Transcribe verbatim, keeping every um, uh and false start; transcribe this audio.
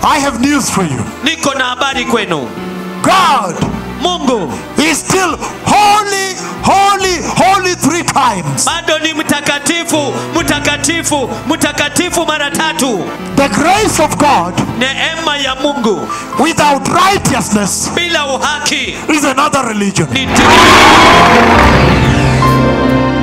I have news for you. Niko na habari kwenu. God, Mungu is still holy, holy, holy three times. bado ni mtakatifu, mtakatifu, mtakatifu mara tatu. The grace of God, neema ya Mungu, without righteousness, bila uhaki, is another religion. ni